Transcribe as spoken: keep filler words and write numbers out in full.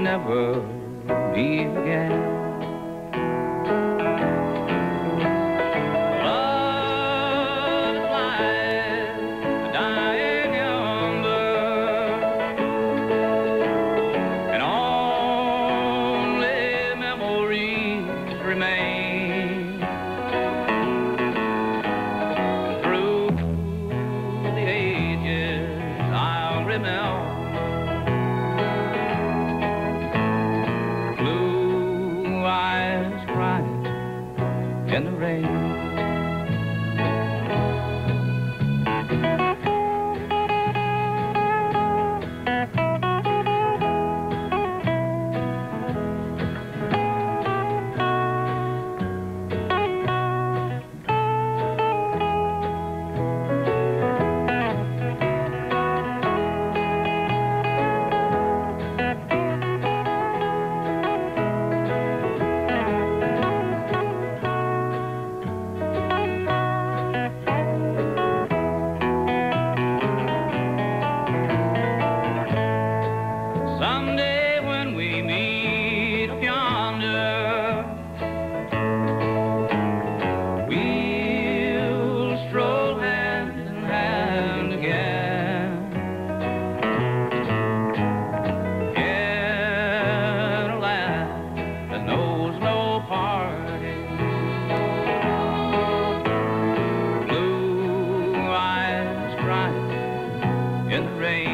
never meet again. Love is like a dying ember, and only memories remain. Through the ages I'll remember in the rain. Someday when we meet up yonder, we'll stroll hand in hand again in a land that knows no parting. Blue eyes crying in the rain.